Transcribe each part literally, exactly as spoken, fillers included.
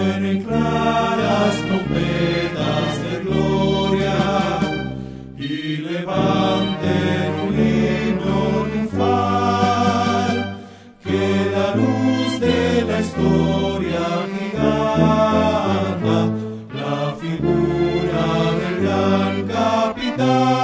Suenen claras trompetas de gloria y levanten un himno triunfal, que la luz de la historia giganta la figura del gran capitán.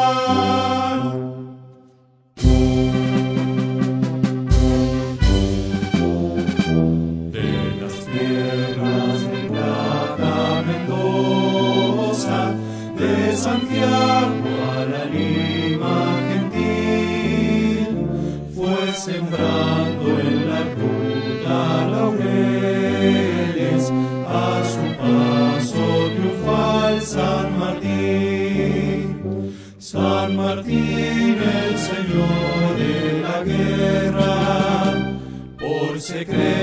De las tierras de Plata, Mendoza, de Santiago a la Lima gentil, fue sembrando en la ruta laureles a su paso triunfal San Martín. San Martín, el señor de la guerra, por secreto